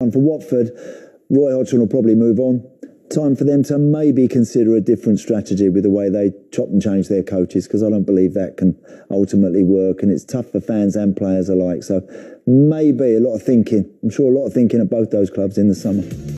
And for Watford, Roy Hodgson will probably move on. Time for them to maybe consider a different strategy with the way they chop and change their coaches, because I don't believe that can ultimately work, and it's tough for fans and players alike. So maybe a lot of thinking. I'm sure a lot of thinking at both those clubs in the summer.